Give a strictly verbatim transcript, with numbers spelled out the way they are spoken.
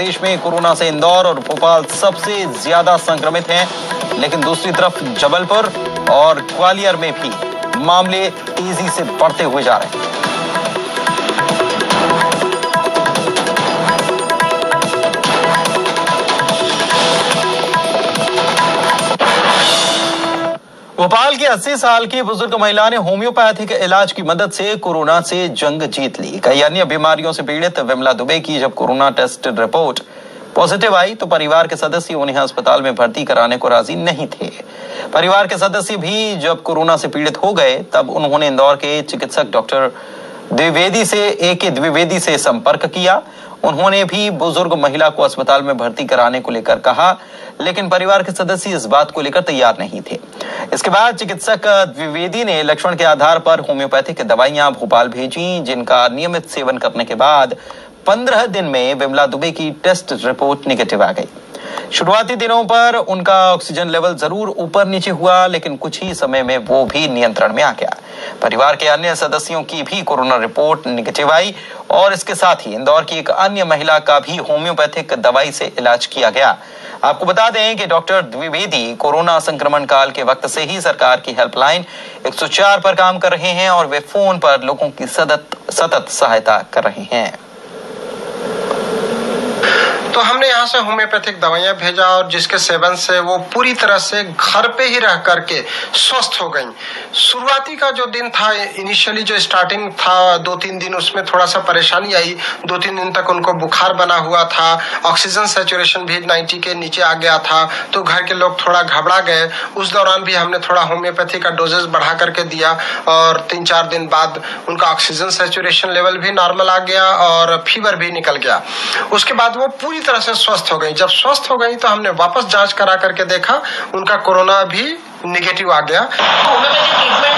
प्रदेश में कोरोना से इंदौर और भोपाल सबसे ज्यादा संक्रमित हैं, लेकिन दूसरी तरफ जबलपुर और ग्वालियर में भी मामले तेजी से बढ़ते हुए जा रहे हैं। भोपाल की अस्सी साल की बुजुर्ग महिला ने होम्योपैथिक इलाज की मदद से कोरोना से जंग जीत ली। कई अन्य बीमारियों से पीड़ित विमला दुबे की जब कोरोना टेस्ट रिपोर्ट पॉजिटिव आई तो परिवार के सदस्य उन्हें अस्पताल में भर्ती कराने को राजी नहीं थे। परिवार के सदस्य भी जब कोरोना से पीड़ित हो गए तब उन्होंने इंदौर के चिकित्सक डॉक्टर द्विवेदी से ए के द्विवेदी से संपर्क किया। उन्होंने भी बुजुर्ग महिला को अस्पताल में भर्ती कराने को लेकर कहा, लेकिन परिवार के सदस्य इस बात को लेकर तैयार नहीं थे। इसके बाद चिकित्सक द्विवेदी ने लक्षण के आधार पर होम्योपैथिक दवाइयां भोपाल भेजी, जिनका नियमित सेवन करने के बाद पंद्रह दिन में विमला दुबे की टेस्ट रिपोर्ट निगेटिव आ गई। शुरुआती दिनों पर उनका ऑक्सीजन लेवल जरूर ऊपर नीचे हुआ, लेकिन कुछ ही समय में वो भी नियंत्रण में आ गया। परिवार के अन्य सदस्यों की भी कोरोना रिपोर्ट निगेटिव आई और इसके साथ ही इंदौर की एक अन्य महिला का भी होम्योपैथिक दवाई से इलाज किया गया। आपको बता दें कि डॉक्टर द्विवेदी कोरोना संक्रमण काल के वक्त से ही सरकार की हेल्पलाइन एक सौ चार पर काम कर रहे हैं और वे फोन पर लोगों की सतत सतत सहायता कर रहे हैं। तो हमने यहाँ से होम्योपैथिक दवाइयाँ भेजा और जिसके सेवन से वो पूरी तरह से घर पे ही रह करके स्वस्थ हो गई। शुरुआती का जो दिन था, इनिशियली जो स्टार्टिंग था दो तीन दिन, उसमें थोड़ा सा परेशानी आई। दो तीन दिन तक उनको बुखार बना हुआ था, ऑक्सीजन सैचुरेशन भी नब्बे के नीचे आ गया था, तो घर के लोग थोड़ा घबरा गए। उस दौरान भी हमने थोड़ा होम्योपैथी का डोजेस बढ़ा करके दिया और तीन चार दिन बाद उनका ऑक्सीजन सैचुरेशन लेवल भी नॉर्मल आ गया और फीवर भी निकल गया। उसके बाद वो पूरी तरह से स्वस्थ हो गई। जब स्वस्थ हो गई तो हमने वापस जांच करा करके देखा, उनका कोरोना भी निगेटिव आ गया। Homeopathic treatment